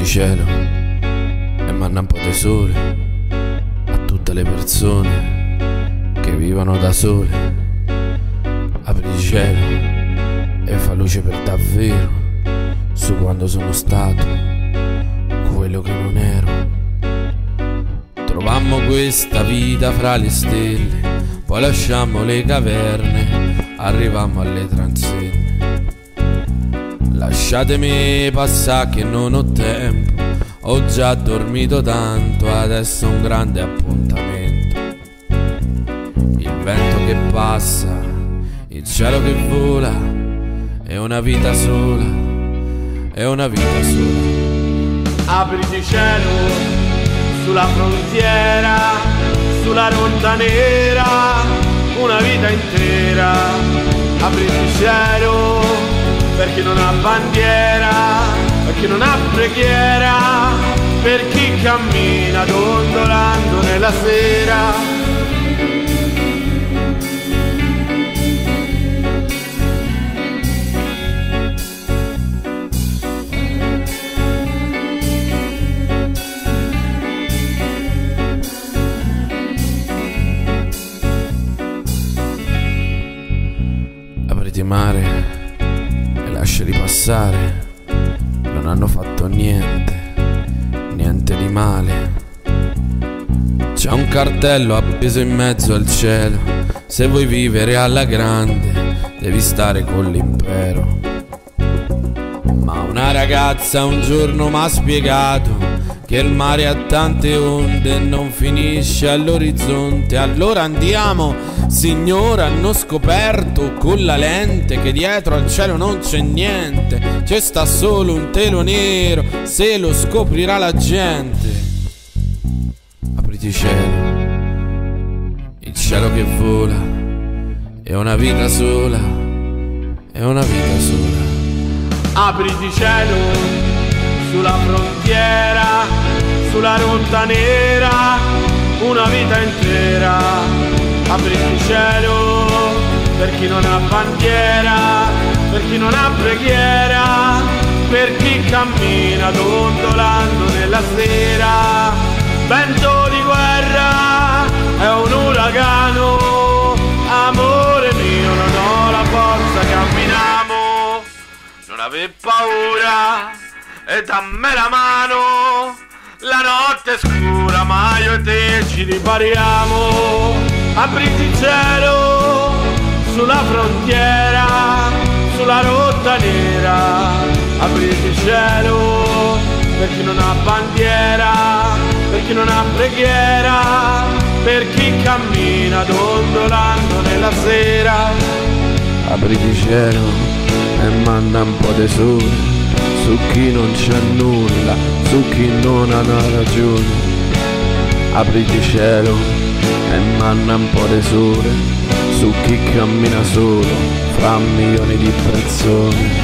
Apriti cielo e manna un po' di sole a tutte le persone che vivono da sole. Apriti cielo e fa luce per davvero su quando sono stato quello che non ero. Trovammo questa vita fra le stelle, poi lasciammo le caverne, arrivammo alle transenne. Lasciatemi passare che non ho tempo, ho già dormito tanto, adesso un grande appuntamento. Il vento che passa, il cielo che vola, è una vita sola, è una vita sola. Apriti cielo sulla frontiera, sulla rotta nera, una vita intera. Apriti cielo per chi non ha bandiera, per chi non ha preghiera, per chi cammina dondolando nella sera. Apriti mare e lasciali passare, non hanno fatto niente, niente di male. C'è un cartello appeso in mezzo al cielo: se vuoi vivere alla grande devi stare con l'impero. Ma una ragazza un giorno m'ha spiegato che il mare ha tante onde e non finisce all'orizzonte. Allora andiamo, signora, hanno scoperto con la lente che dietro al cielo non c'è niente, c'è sta solo un telo nero, se lo scoprirà la gente. Apriti cielo, il cielo che vola, è una vita sola, è una vita sola. Apriti cielo sulla frontiera, sulla rotta nera, una vita intera. Apriti cielo per chi non ha bandiera, per chi non ha preghiera, per chi cammina dondolando nella sera. Vento di guerra è un uragano, amore mio non ho la forza, camminiamo, non aver paura e dammi la mano, la notte è scura ma io e te ci ripariamo. Apriti cielo sulla frontiera, sulla rotta nera. Apriti cielo per chi non ha bandiera, per chi non ha preghiera, per chi cammina dondolando nella sera. Apriti cielo e manda un po' di sole su chi non c'è nulla, su chi non ha una ragione. Apriti cielo e manna un po' di sole su chi cammina solo fra milioni di persone.